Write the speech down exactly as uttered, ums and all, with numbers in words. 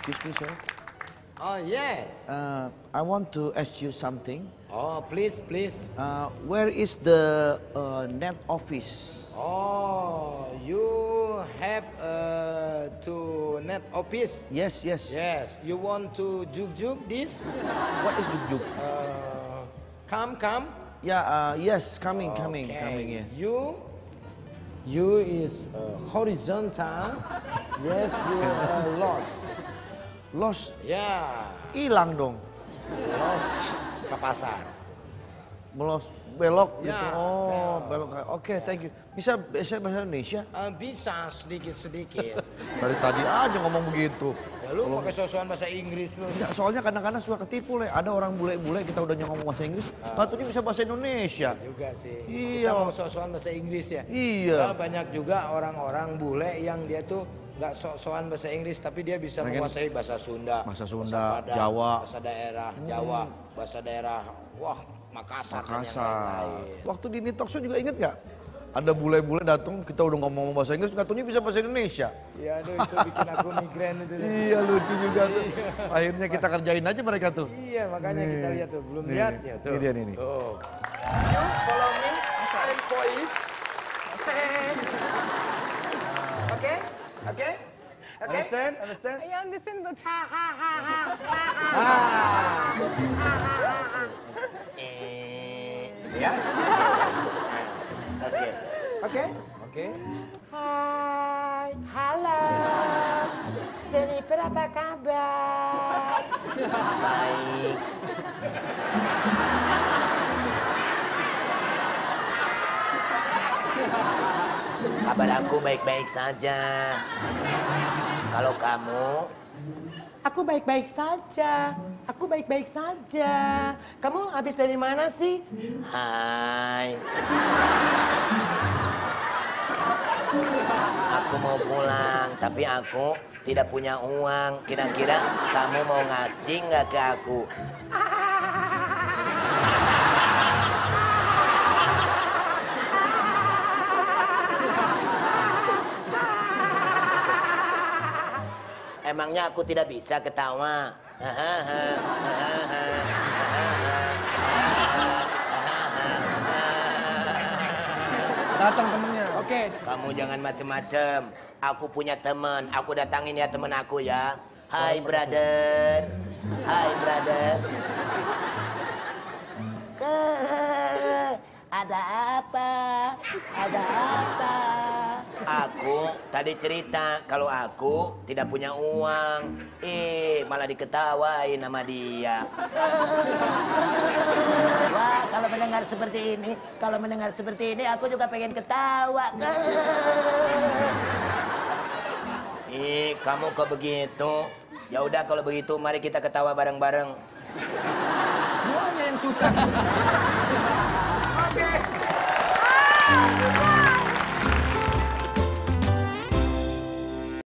Excuse me, sir. Oh, yes. Uh, I want to ask you something. Oh, please, please. Uh, where is the uh, net office? Oh, you have uh, to net office? Yes, yes. Yes. You want to juk-juk this? What is juk-juk? Uh, come, come. Yeah, uh, yes, coming, coming, Okay. coming, yeah. You, you is uh, horizontal. Yes, you are lost. Lost, Ya, hilang dong. lost ke pasar. Melos, belok gitu. Ya, Oh, belok. belok. Oke, thank you. Bisa bisa bahasa Indonesia? Uh, bisa sedikit-sedikit. Dari tadi aja ngomong begitu. Ya, lu pakai sosokan bahasa Inggris lu. Ya, soalnya kadang-kadang suka ketipu, Le. Ada orang bule-bule kita udah ngomong bahasa Inggris, katanya bisa bahasa Indonesia. Juga sih. Iya. Kita mau sosokan bahasa Inggris ya. Iya. Padahal banyak juga orang-orang bule yang dia tuh nggak sok-sokan bahasa Inggris tapi dia bisa Pengen menguasai bahasa Sunda, bahasa Sunda, Padang, Jawa. bahasa daerah Jawa, bahasa daerah wah Makassar, dan yang Makassar. lain-lain. Waktu di Nitok Show juga inget nggak? Ada bule-bule datang, kita udah ngomong bahasa Inggris, katanya bisa bahasa Indonesia. Iya, aduh itu bikin aku migrain itu. Iya, lucu juga tuh. Akhirnya kita kerjain aja mereka tuh. Iya, makanya Nih. kita lihat tuh, belum Nih. lihat ya tuh. Ini dia nih, nih. Tuh. You follow me, I'm police. Okay, okay, okay. Understand? Understand? I understand, but ha ha ha ha ha ha. Ah. Eh, ya. Oke. Oke. Oke. Hai, halo. Jennifer apa kabar? Baik. Kabar aku baik-baik saja. Kalau kamu, Aku baik-baik saja. Aku baik-baik saja. Kamu habis dari mana sih? hai. Aku mau pulang, tapi aku tidak punya uang. Kira-kira kamu mau ngasih nggak ke aku? Emangnya aku tidak bisa ketawa? Datang temennya. Oke. Kamu jangan macem-macem. Aku punya teman. Aku datangin ya temen aku ya. Hai brother. Hai brother. Ke ada apa? Ada apa? Aku tadi cerita kalau aku tidak punya uang. Eh, malah diketawain sama dia. Wah, kalau mendengar seperti ini, kalau mendengar seperti ini, aku juga pengen ketawa. Ih, kamu kok begitu? Ya udah kalau begitu mari kita ketawa bareng-bareng. Semuanya yang susah.